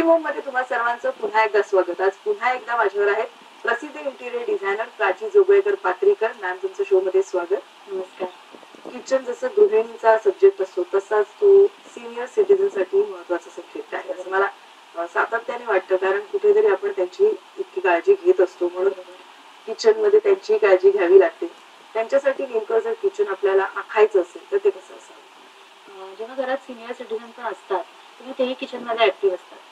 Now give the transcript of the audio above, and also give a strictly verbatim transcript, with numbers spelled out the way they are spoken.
Dream home मध्ये तुम्हा सर्वांचं पुन्हा एकदा स्वागत. आज पुन्हा एकदा माझ्यावर आहेत प्रसिद्ध interior designer Prachi Joglekar Patrikar. Ma'am, तुमचं शो मध्ये स्वागत. नमस्कार. किचन जसं गृहिणींचा सब्जेक्ट असतो तसाच तो सिनियर सिटीजन साठी महत्वाचा सब्जेक्ट आहे असं मला सातत्याने वाटतं, कारण कुठेतरी आपण त्यांची इतकी काळजी घेत असतो, म्हणून किचन मध्ये त्यांची काळजी घ्यावी लागते. त्यांच्यासाठी नेमकं जर किचन आपल्याला आखायचं असेल तर ते कसं असावं? जेव्हा घरात सिनियर सिटीजन पण असतात तेव्हा तेही किचन मध्ये ऍक्टिव्ह असतात.